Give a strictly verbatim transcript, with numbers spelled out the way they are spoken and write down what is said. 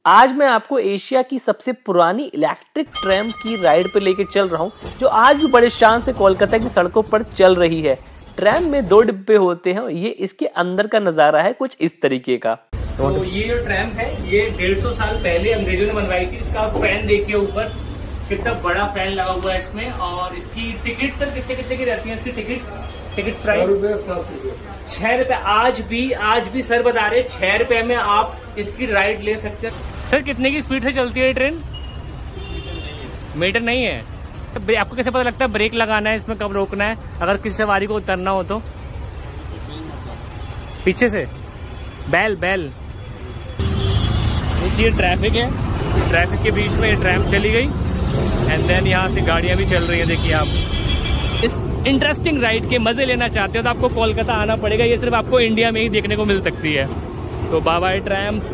आज मैं आपको एशिया की सबसे पुरानी इलेक्ट्रिक ट्रैम की राइड पे लेके चल रहा हूँ, जो आज भी बड़े शान से कोलकाता की सड़कों पर चल रही है। ट्रैम में दो डिब्बे होते हैं, ये इसके अंदर का नजारा है कुछ इस तरीके का। तो ये जो ट्रैम है ये डेढ़ सौ साल पहले अंग्रेजों ने बनवाई थी। इसका फैन देखिए ऊपर कितना बड़ा फैन लगा हुआ है इसमें। और इसकी टिकट सर कितने कितने की रहती है इसकी टिकट? टिकट प्राइस छह रुपए। आज भी आज भी सर बता रहे छह रुपए में आप इसकी राइड ले सकते हैं। सर कितने की स्पीड से चलती है ट्रेन? मीटर नहीं है। तो आपको कैसे पता लगता है ब्रेक लगाना है इसमें, कब रोकना है अगर किसी सवारी को उतरना हो तो? पीछे से बैल बैल ये ट्रैफिक है, ट्रैफिक के बीच में ये ट्रैम चली गई एंड देन यहाँ से गाड़ियाँ भी चल रही हैं। देखिए आप इस इंटरेस्टिंग राइड के मजे लेना चाहते हो तो आपको कोलकाता आना पड़ेगा। ये सिर्फ आपको इंडिया में ही देखने को मिल सकती है। तो बाय बाय ट्रैम।